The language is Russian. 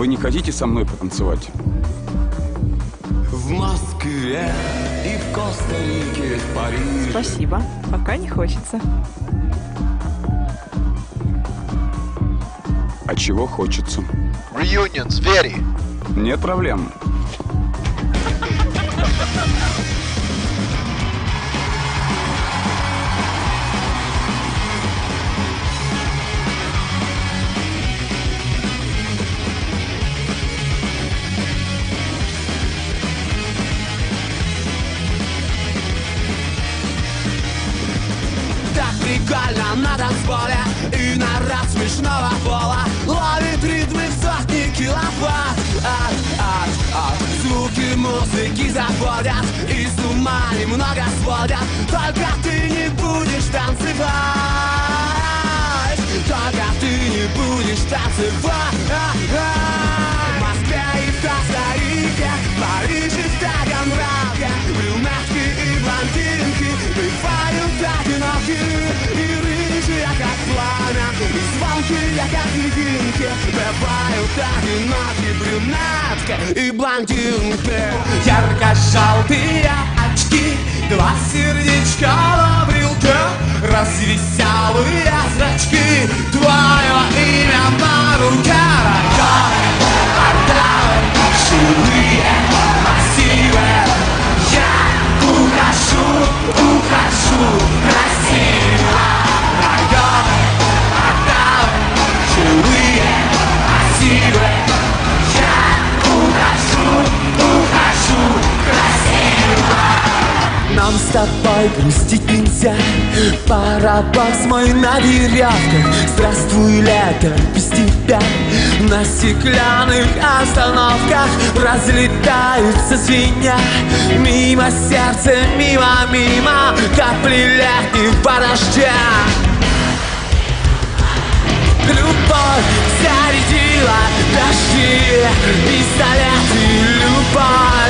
Вы не хотите со мной потанцевать? В Москве и в Коста-Рике, в Париже. Спасибо, пока не хочется. А чего хочется? Reunion, звери. Нет проблем. Так прикольно на танцполе и народ смешного пола ловит ритмы в сотни киловатт. Звуки музыки заводят и с ума немного сводят. Только ты не будешь танцевать. Только ты не будешь танцевать. В Москве и в Коста-Рике, в Париже, в Таганроге брюнетки и блондинки бывают одиноки. И рыжие, как пламя, и звонкие, как льдинки. Бывают одиноки брюнетки и блондинки. Ярко-желтые очки, два сердечка на брелке, развеселые зрачки, твое имя на руке. Районы, живые, красивые. Я ухожу красиво. Районы, живые, красивые. Я ухожу красиво. Нам с тобой грустить нельзя, паровоз мой на веревках. Здравствуй, лето, без тебя. На стеклянных остановках разлетаются звеня. Мимо сердца, мимо капли летнего дождя. Любовь зарядила дожди, пистолеты, любовь.